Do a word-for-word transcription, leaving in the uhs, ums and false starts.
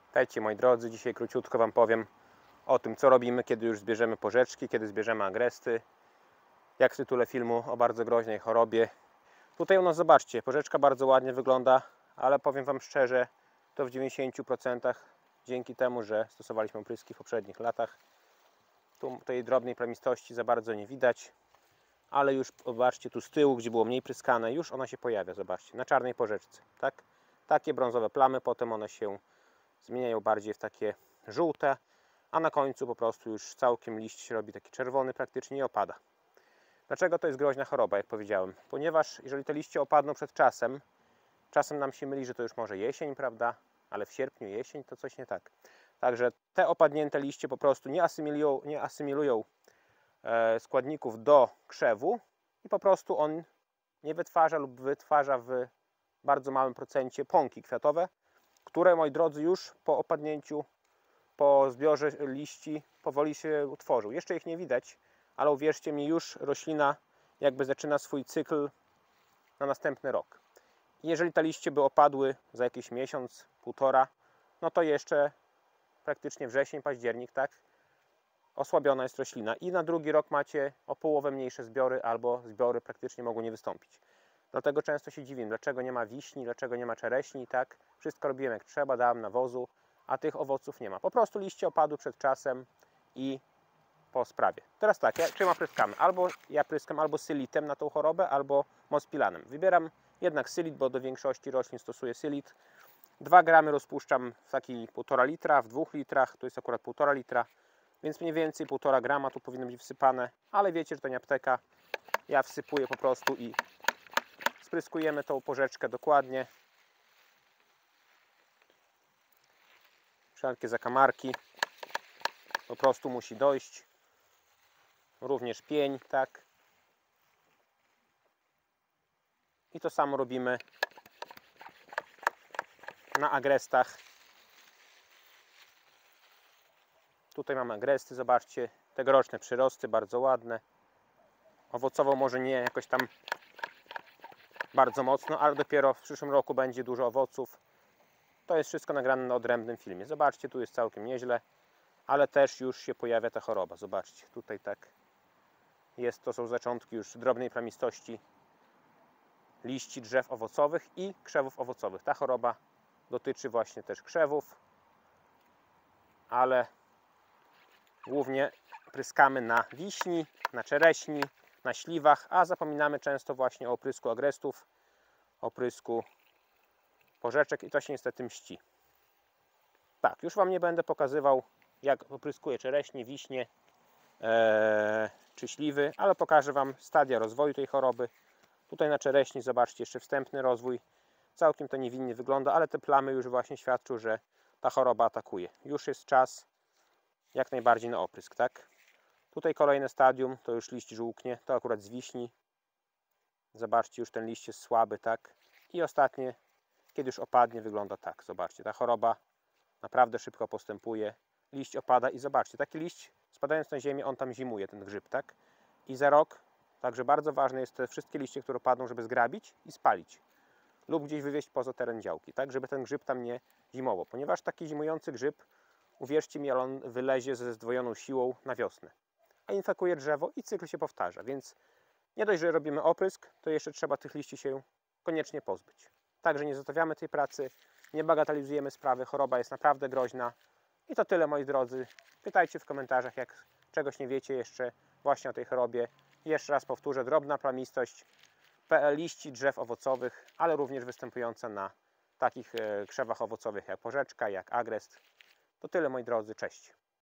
Witajcie moi drodzy, dzisiaj króciutko Wam powiem o tym, co robimy, kiedy już zbierzemy porzeczki, kiedy zbierzemy agresty. Jak w tytule filmu, o bardzo groźnej chorobie. Tutaj u nas zobaczcie, porzeczka bardzo ładnie wygląda, ale powiem Wam szczerze, to w dziewięćdziesięciu procentach dzięki temu, że stosowaliśmy opryski w poprzednich latach. Tu tej drobnej plamistości za bardzo nie widać, ale już zobaczcie tu z tyłu, gdzie było mniej pryskane, już ona się pojawia, zobaczcie, na czarnej porzeczce, tak? Takie brązowe plamy, potem one się zmieniają bardziej w takie żółte, a na końcu po prostu już całkiem liść się robi taki czerwony praktycznie i opada. Dlaczego to jest groźna choroba, jak powiedziałem? Ponieważ jeżeli te liście opadną przed czasem, czasem nam się myli, że to już może jesień, prawda? Ale w sierpniu, jesień to coś nie tak. Także te opadnięte liście po prostu nie asymilują, nie asymilują e, składników do krzewu i po prostu on nie wytwarza lub wytwarza w bardzo małym procencie pąki kwiatowe, które, moi drodzy, już po opadnięciu, po zbiorze liści powoli się utworzył. Jeszcze ich nie widać, ale uwierzcie mi, już roślina jakby zaczyna swój cykl na następny rok. I jeżeli te liście by opadły za jakiś miesiąc, półtora, no to jeszcze praktycznie wrzesień, październik, tak, osłabiona jest roślina i na drugi rok macie o połowę mniejsze zbiory albo zbiory praktycznie mogą nie wystąpić. Dlatego często się dziwię, dlaczego nie ma wiśni, dlaczego nie ma czereśni, tak? Wszystko robiłem jak trzeba, dałem nawozu, a tych owoców nie ma. Po prostu liście opadły przed czasem i po sprawie. Teraz tak, ja, czym pryskamy? Albo ja pryskam albo sylitem na tą chorobę, albo mospilanem. Wybieram jednak sylit, bo do większości roślin stosuję sylit. dwa gramy rozpuszczam w taki półtora litra, w dwóch litrach, to jest akurat półtora litra, więc mniej więcej półtora grama tu powinno być wsypane, ale wiecie, że to nie apteka. Ja wsypuję po prostu i spryskujemy tą porzeczkę dokładnie. Wszelkie zakamarki po prostu musi dojść. Również pień, tak. I to samo robimy na agrestach. Tutaj mamy agresty, zobaczcie, tegoroczne przyrosty, bardzo ładne. Owocowo może nie jakoś tam bardzo mocno, ale dopiero w przyszłym roku będzie dużo owoców. To jest wszystko nagrane na odrębnym filmie. Zobaczcie, tu jest całkiem nieźle, ale też już się pojawia ta choroba. Zobaczcie, tutaj tak jest, to są zaczątki już drobnej plamistości liści drzew owocowych i krzewów owocowych. Ta choroba dotyczy właśnie też krzewów, ale głównie pryskamy na wiśni, na czereśni, na śliwach, a zapominamy często właśnie o oprysku agrestów, oprysku porzeczek i to się niestety mści. Tak, już Wam nie będę pokazywał, jak opryskuję czereśnie, wiśnie ee, czy śliwy, ale pokażę Wam stadia rozwoju tej choroby. Tutaj na czereśni zobaczcie jeszcze wstępny rozwój. Całkiem to niewinnie wygląda, ale te plamy już właśnie świadczą, że ta choroba atakuje. Już jest czas jak najbardziej na oprysk, tak? Tutaj kolejne stadium, to już liść żółknie, to akurat z wiśni. Zobaczcie, już ten liść jest słaby, tak? I ostatnie, kiedy już opadnie, wygląda tak. Zobaczcie, ta choroba naprawdę szybko postępuje. Liść opada i zobaczcie, taki liść spadając na ziemię, on tam zimuje, ten grzyb, tak? I za rok, także bardzo ważne jest te wszystkie liście, które opadną, żeby zgrabić i spalić. Lub gdzieś wywieźć poza teren działki, tak? Żeby ten grzyb tam nie zimował. Ponieważ taki zimujący grzyb, uwierzcie mi, on wylezie ze zdwojoną siłą na wiosnę. A infekuje drzewo i cykl się powtarza, więc nie dość, że robimy oprysk, to jeszcze trzeba tych liści się koniecznie pozbyć. Także nie zostawiamy tej pracy, nie bagatelizujemy sprawy, choroba jest naprawdę groźna. I to tyle, moi drodzy. Pytajcie w komentarzach, jak czegoś nie wiecie jeszcze właśnie o tej chorobie. Jeszcze raz powtórzę, drobna plamistość liści drzew owocowych, ale również występująca na takich krzewach owocowych jak porzeczka, jak agrest. To tyle, moi drodzy, cześć.